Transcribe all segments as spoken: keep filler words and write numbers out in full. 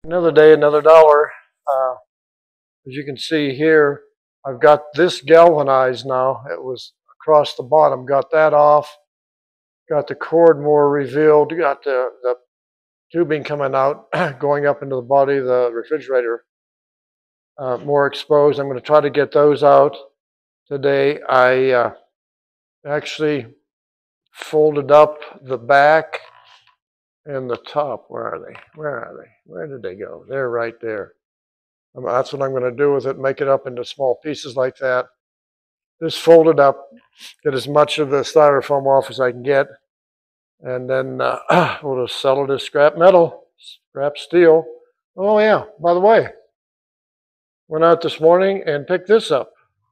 Another day, another dollar. Uh, as you can see here, I've got this galvanized now. It was across the bottom. Got that off. Got the cord more revealed. Got the, the tubing coming out, going up into the body of the refrigerator uh, more exposed. I'm going to try to get those out today. I uh, actually folded up the back and the top. Where are they? Where are they? Where did they go? They're right there. That's what I'm going to do with it, make it up into small pieces like that. Just fold it up, get as much of the styrofoam off as I can get, and then uh, we'll just sell it as scrap metal, scrap steel. Oh yeah, by the way, went out this morning and picked this up.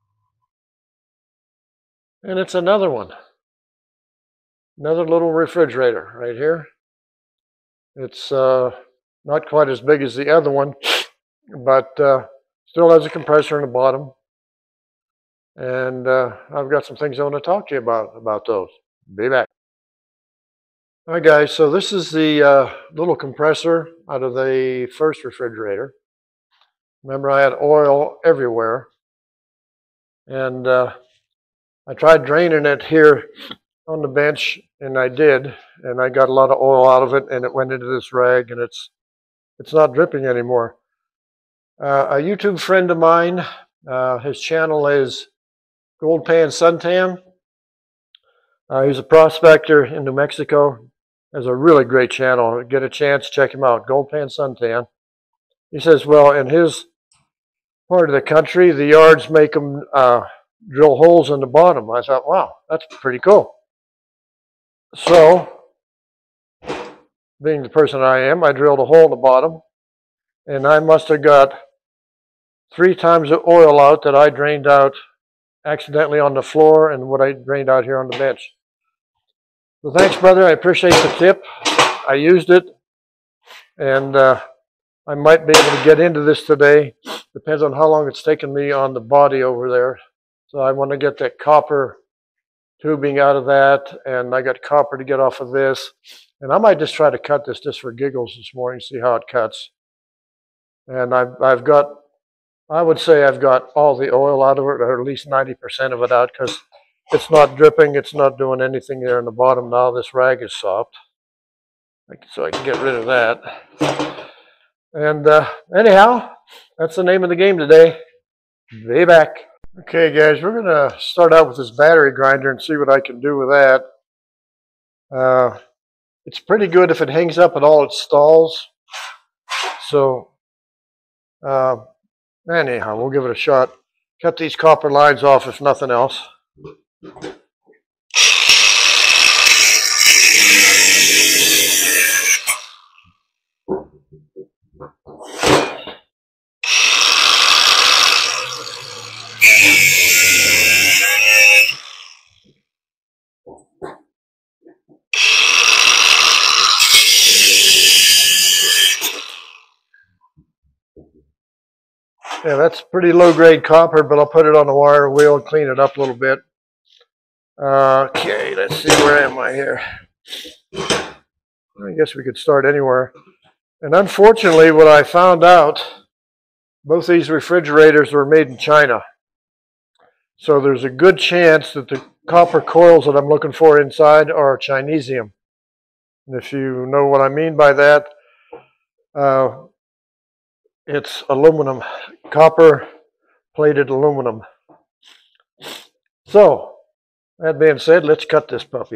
And it's another one. Another little refrigerator right here. It's uh, not quite as big as the other one, but uh, still has a compressor in the bottom. And uh, I've got some things I want to talk to you about, about those. Be back. All right, guys, so this is the uh, little compressor out of the first refrigerator. Remember, I had oil everywhere. And uh, I tried draining it here on the bench, and I did. And I got a lot of oil out of it, and it went into this rag, and it's, it's not dripping anymore. Uh, a YouTube friend of mine, uh, his channel is Gold Pan Suntan. Uh, he's a prospector in New Mexico. Has a really great channel. Get a chance, check him out. Gold Pan Suntan. He says, well, in his part of the country, the yards make them uh, drill holes in the bottom. I thought, wow, that's pretty cool. So, being the person I am, I drilled a hole in the bottom, and I must have got three times the oil out that I drained out accidentally on the floor and what I drained out here on the bench. So thanks, brother. I appreciate the tip. I used it, and uh, I might be able to get into this today. Depends on how long it's taken me on the body over there. So I want to get that copper tubing out of that, and I got copper to get off of this. And I might just try to cut this just for giggles this morning, see how it cuts. And I've, I've got, I would say I've got all the oil out of it, or at least ninety percent of it out, because it's not dripping, it's not doing anything there in the bottom now. This rag is soft, so I can get rid of that. And uh, anyhow, that's the name of the game today. Be back. Okay, guys, we're going to start out with this battery grinder and see what I can do with that. Uh, it's pretty good if it hangs up at all, it stalls. So, uh, anyhow, we'll give it a shot. Cut these copper lines off if nothing else. Yeah, that's pretty low-grade copper, but I'll put it on the wire wheel and clean it up a little bit. Uh, okay, let's see, where am I here? I guess we could start anywhere. And unfortunately, what I found out, both these refrigerators were made in China. So there's a good chance that the copper coils that I'm looking for inside are Chinesium. And if you know what I mean by that, uh, it's aluminum, copper plated aluminum. So, that being said, let's cut this puppy.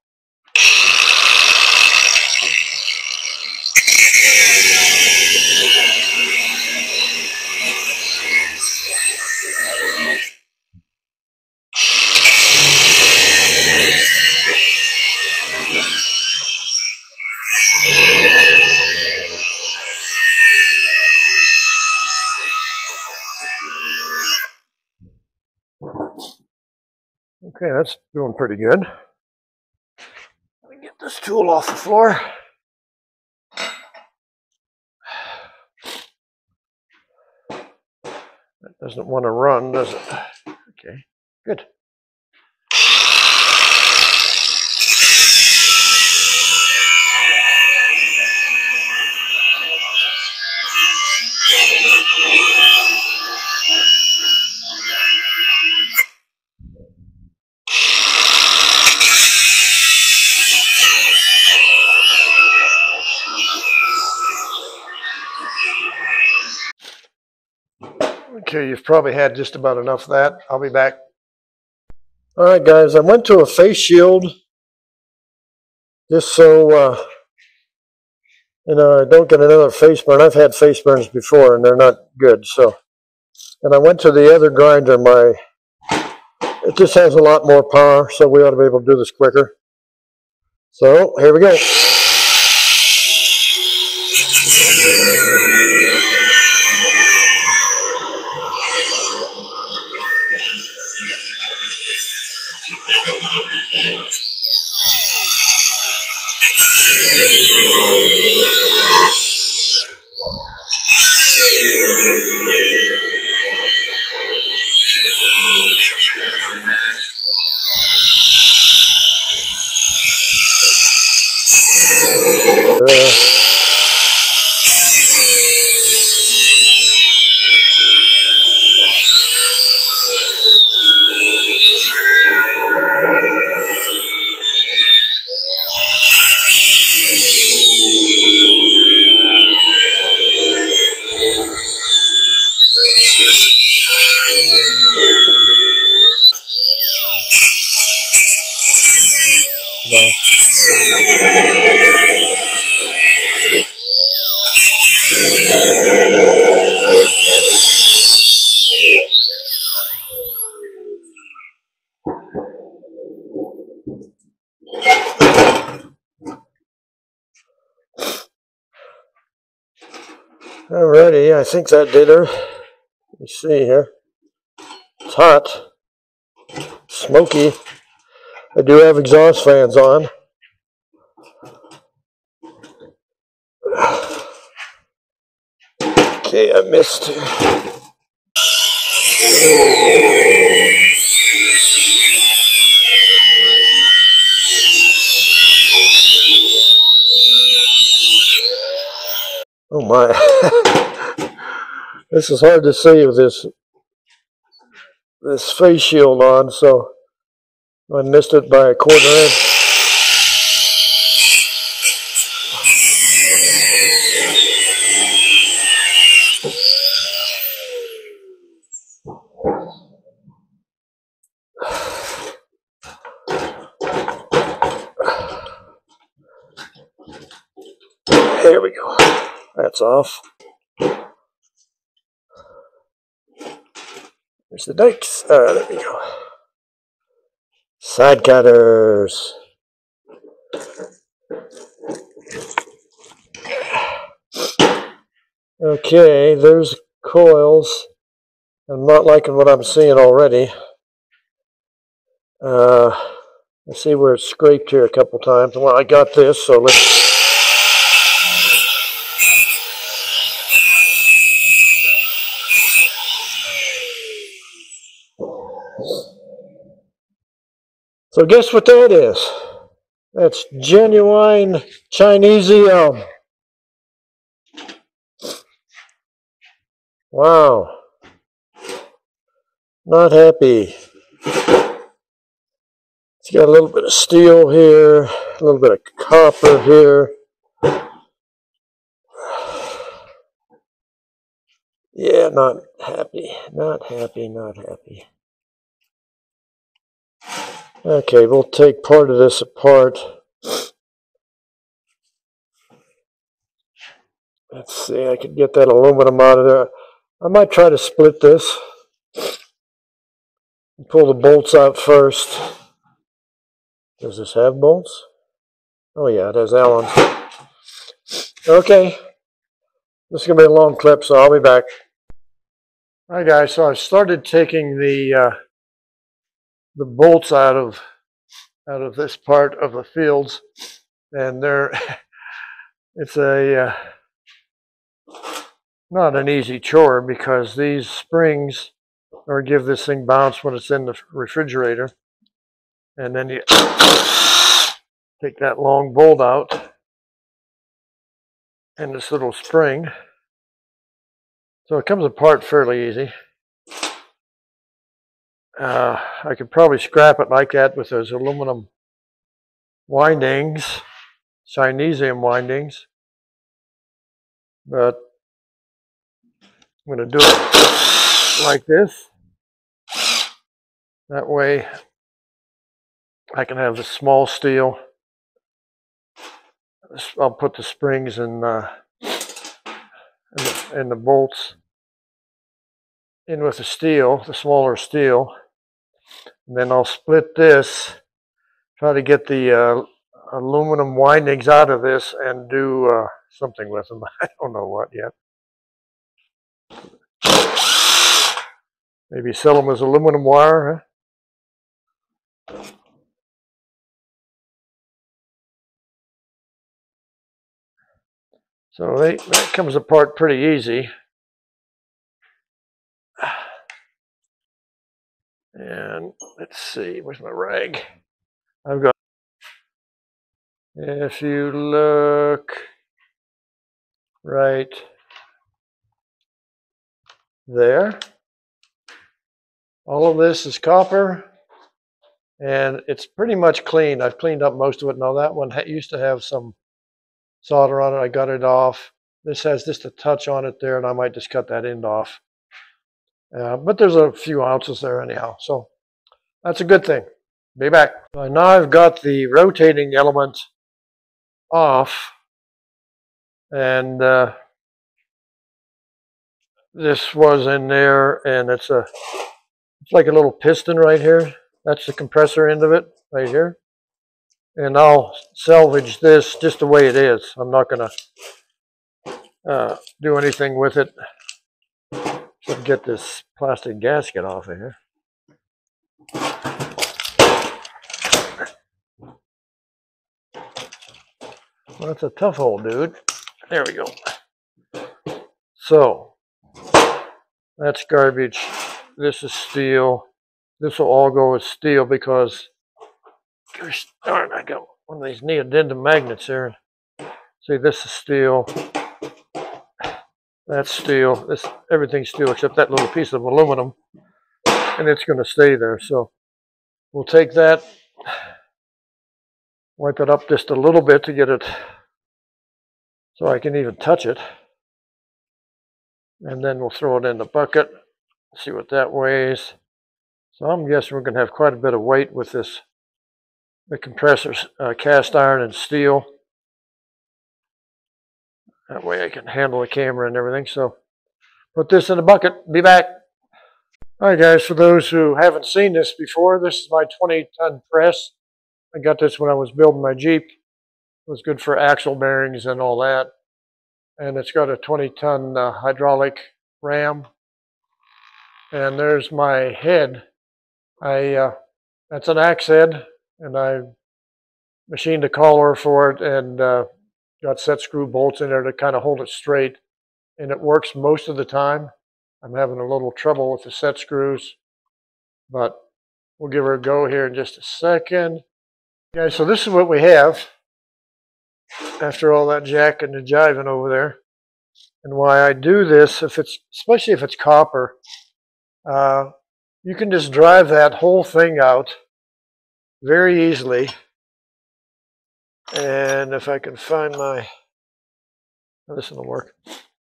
Okay, that's doing pretty good. Let me get this tool off the floor. That doesn't want to run, does it? Okay, good. Okay, you've probably had just about enough of that. I'll be back. All right, guys, I went to a face shield just so uh, you know I don't get another face burn. I've had face burns before, and they're not good. So, and I went to the other grinder. My it just has a lot more power, so we ought to be able to do this quicker. So here we go. Alrighty, I think that did her. Let me see here. It's hot, smoky. I do have exhaust fans on. Okay, I missed. Oh my. This is hard to see with this this face shield on, so I missed it by a quarter inch. There we go. That's off. There's the dikes. Uh, there we go. Side cutters. Okay, there's coils. I'm not liking what I'm seeing already. Uh, I see where it's scraped here a couple times. Well, I got this, so let's. So guess what that is? That's genuine Chinesium. Wow. Not happy. It's got a little bit of steel here, a little bit of copper here. Yeah, not happy, not happy, not happy. Okay, we'll take part of this apart. Let's see, I could get that aluminum out of there. I might try to split this. Pull the bolts out first. Does this have bolts? Oh yeah, it has Allen. Okay. This is going to be a long clip, so I'll be back. All right, guys, so I started taking the uh, the bolts out of out of this part of the fields, and they're it's a uh, not an easy chore because these springs or give this thing bounce when it's in the refrigerator, and then you take that long bolt out and this little spring. So it comes apart fairly easy. Uh, I could probably scrap it like that with those aluminum windings, Chinesium windings, but I'm going to do it like this. That way I can have the small steel. I'll put the springs and, uh, and, the, and the bolts in with the steel, the smaller steel. And then I'll split this, try to get the uh, aluminum windings out of this and do uh, something with them. I don't know what yet. Maybe sell them as aluminum wire, huh? So they, that comes apart pretty easy. And let's see, where's my rag? I've got, if you look right there, all of this is copper, and it's pretty much clean. I've cleaned up most of it. Now that one used to have some solder on it. I got it off. This has just a touch on it there, and I might just cut that end off. Uh, but there's a few ounces there anyhow, so that's a good thing. Be back. So now I've got the rotating element off, and uh, this was in there, and it's a it's like a little piston right here. That's the compressor end of it right here. And I'll salvage this just the way it is. I'm not going to uh, do anything with it. Just get this plastic gasket off of here. Well, that's a tough hole, dude. There we go. So, that's garbage. This is steel. This will all go with steel because, gosh darn, I got one of these neodymium magnets here. See, this is steel. That's steel. This everything's steel except that little piece of aluminum, and it's going to stay there. So we'll take that, wipe it up just a little bit to get it so I can even touch it, and then we'll throw it in the bucket. See what that weighs. So I'm guessing we're going to have quite a bit of weight with this. The compressor's uh, cast iron and steel. That way I can handle the camera and everything. So put this in the bucket. Be back. All right, guys. For those who haven't seen this before, this is my twenty ton press. I got this when I was building my Jeep. It was good for axle bearings and all that. And it's got a twenty ton uh, hydraulic ram. And there's my head. I uh, that's an axe head, and I machined a collar for it and uh, got set screw bolts in there to kind of hold it straight, and it works most of the time. I'm having a little trouble with the set screws, but we'll give her a go here in just a second. Okay, so this is what we have after all that jacking and jiving over there. And why I do this, if it's especially if it's copper, uh, you can just drive that whole thing out very easily. And if I can find my, oh, this will work.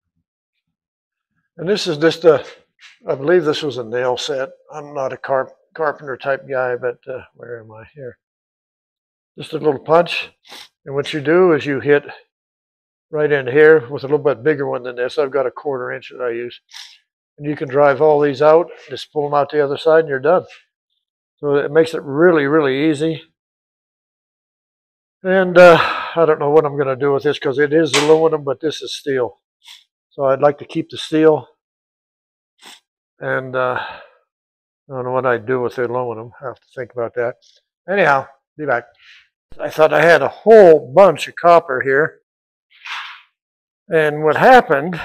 And this is just a, I believe this was a nail set. I'm not a carp, carpenter type guy, but uh, where am I here? Just a little punch. And what you do is you hit right in here with a little bit bigger one than this. I've got a quarter inch that I use. And you can drive all these out, just pull them out the other side, and you're done. So it makes it really, really easy. And uh, I don't know what I'm going to do with this because it is aluminum, but this is steel. So I'd like to keep the steel. And uh, I don't know what I'd do with the aluminum. I have to think about that. Anyhow, be back. I thought I had a whole bunch of copper here. And what happened,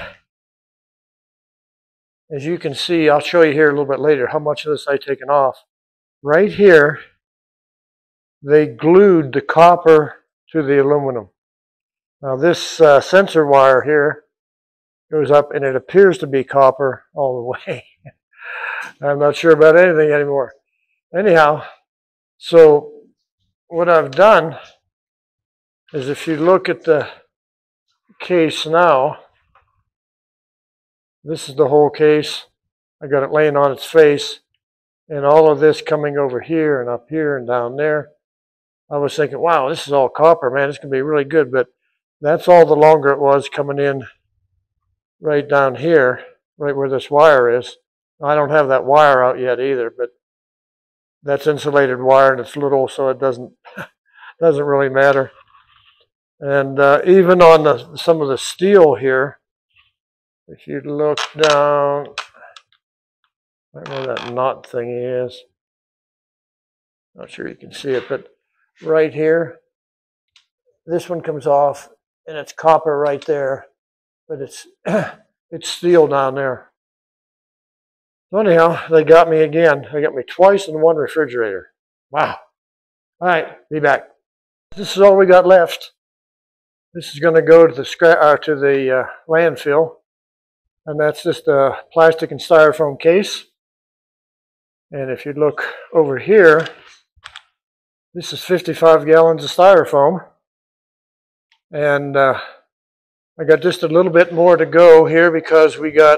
as you can see, I'll show you here a little bit later how much of this I've taken off. Right here, they glued the copper to the aluminum. Now this uh, sensor wire here goes up, and it appears to be copper all the way. I'm not sure about anything anymore. Anyhow, so what I've done is if you look at the case now, this is the whole case. I got it laying on its face, and all of this coming over here and up here and down there. I was thinking, wow, this is all copper, man. It's going to be really good. But that's all the longer it was coming in right down here, right where this wire is. I don't have that wire out yet either, but that's insulated wire and it's little, so it doesn't doesn't really matter. And uh, even on the some of the steel here, if you look down, I don't know where that knot thingy is. Not sure you can see it, but right here, this one comes off, and it's copper right there, but it's it's steel down there. So anyhow, they got me again. They got me twice in one refrigerator. Wow. All right, be back. This is all we got left. This is going to go to the scrap uh, to the uh, landfill, and that's just a plastic and styrofoam case. And if you look over here, this is fifty-five gallons of styrofoam, and uh, I got just a little bit more to go here because we got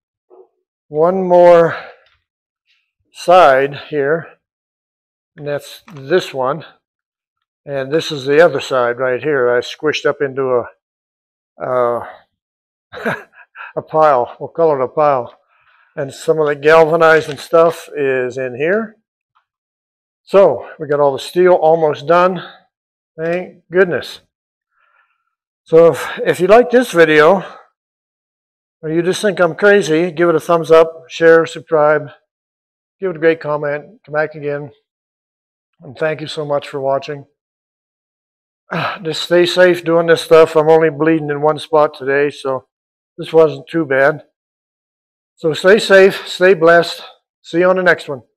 one more side here, and that's this one, and this is the other side right here. I squished up into a uh, a pile. We'll call it a pile, and some of the galvanizing stuff is in here. So we got all the steel almost done. Thank goodness. So if, if you like this video, or you just think I'm crazy, give it a thumbs up, share, subscribe, give it a great comment, come back again. And thank you so much for watching. Just stay safe doing this stuff. I'm only bleeding in one spot today, so this wasn't too bad. So stay safe, stay blessed. See you on the next one.